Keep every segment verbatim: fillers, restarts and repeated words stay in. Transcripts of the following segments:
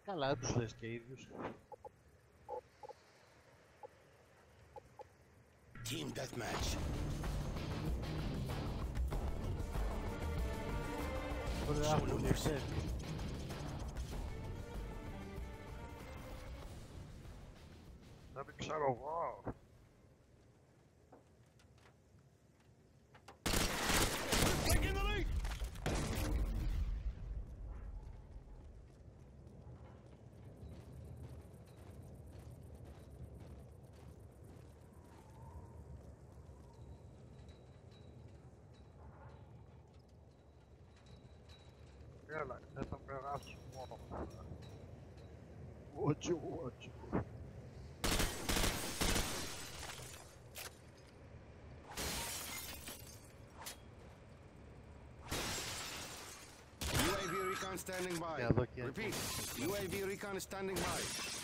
Καλά, δεν τους λες και ίδιους. Team deathmatch. Show no mercy. Δεν ξέρω εγώ. Taking the lead. Έλα, θα τα περάσω μόνο. Ότσο, ότσο. U A V recon standing by. Yeah, look, yeah. Repeat. U A V recon is standing by.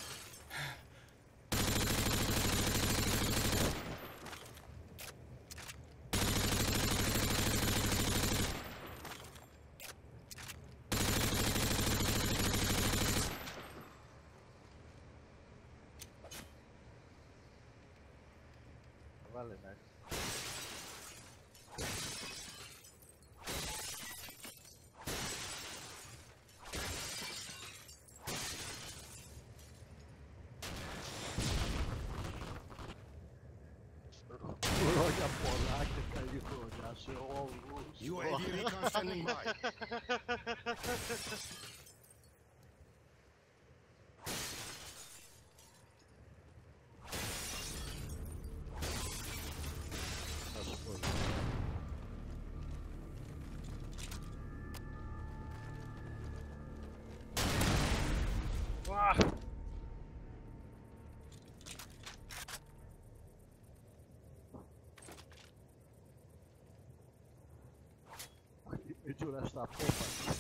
Βάλε να. Χρόνια πολλά και καλή χρονιά σε όλους. U A V recon standing by. Θα σου πω. Ουαχ! Έτσι όλα στα πόπα.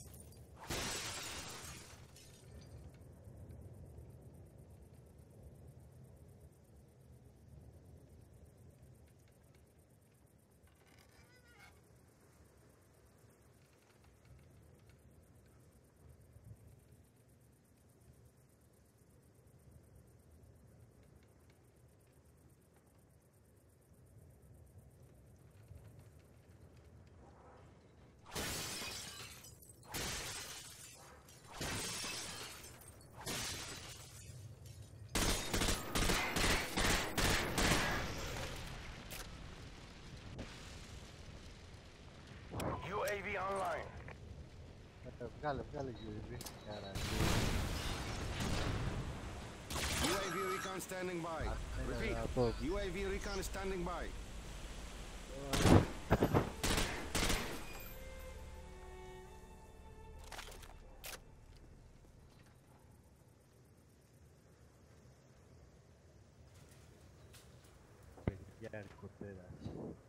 U A V online. Βγάλε, βγάλε γιου έι βι. U A V recon standing by. Repeat. U A V recon is standing by. Παιδιά, αρκωτέρας.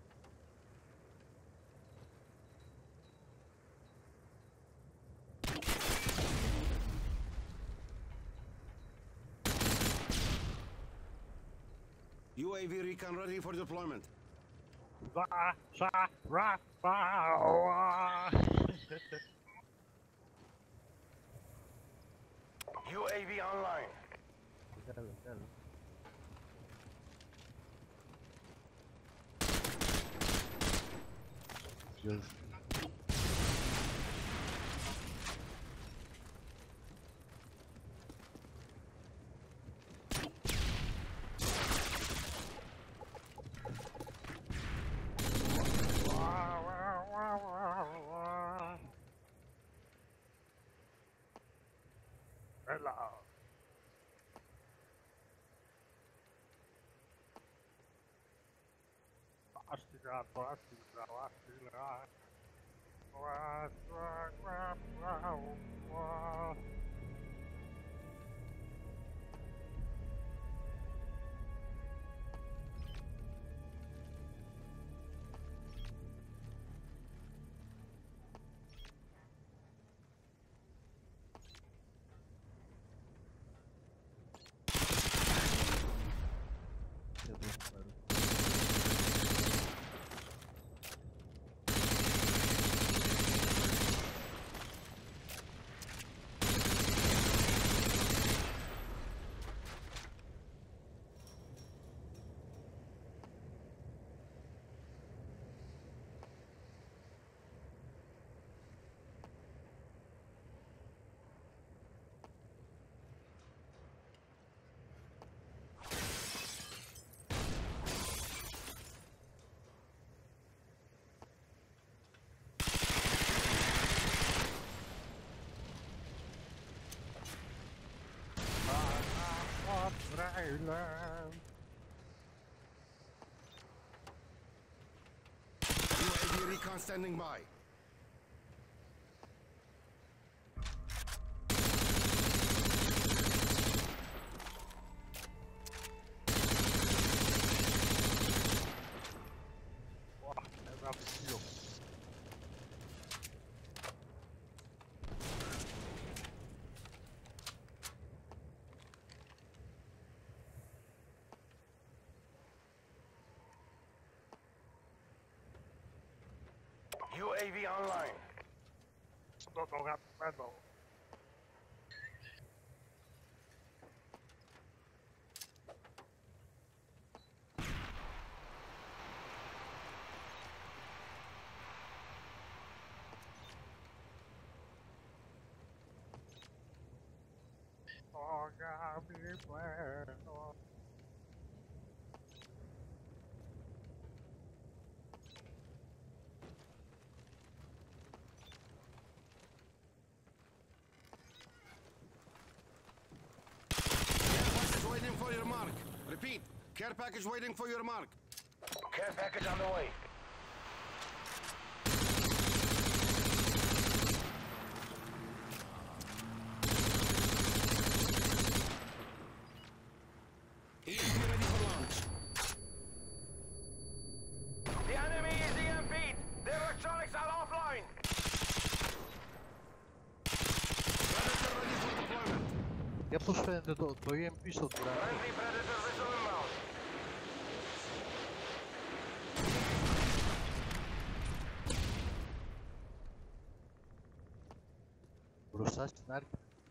U A V recon ready for deployment. Βα, σα, ρα, βα, ουα. U A V online. Βγάλε, βγάλε. Ποιος? Έλα. Άστιγα, το άστιγα, το άστιγα. Thailand. U A V recon standing by. Wah, ne yapıyor? U A V online. Stop nog aan het bal. Oh, God, be playing. Waiting for your mark. Repeat. Care package waiting for your mark. Care package on the way. E M P ready for launch. The enemy is E M P'd. The electronics are offline. Predator ready for deployment. Για πώς φαίνεται το, το E M P στο τουράκι. Friendly Predator missile inbound. Μπροστά στην άρχη.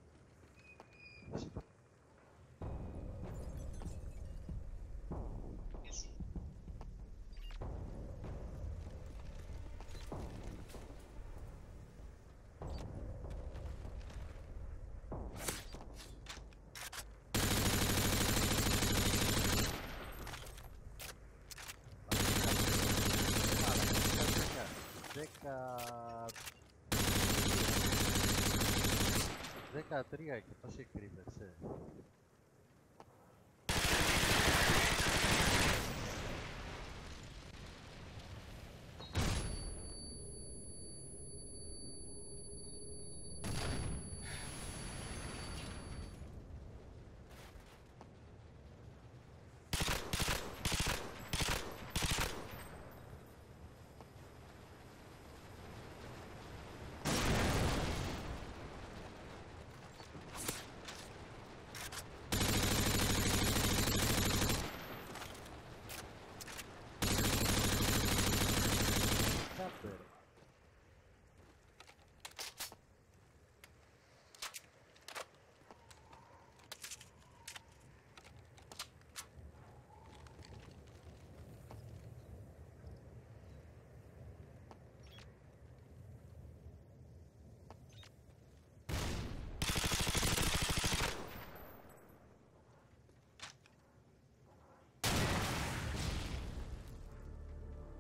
Δέκα... δεκατρία και πώς εκρύβεσαι.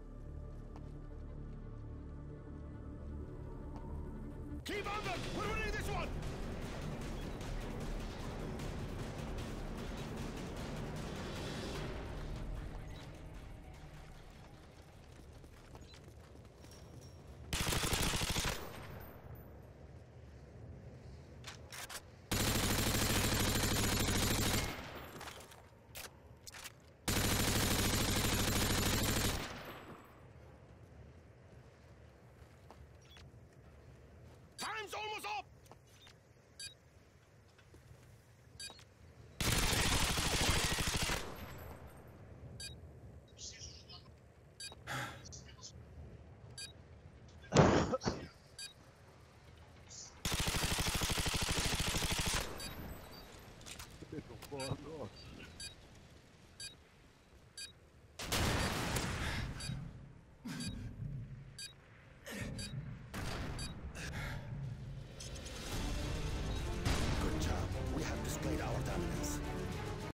Keep on them! We're winning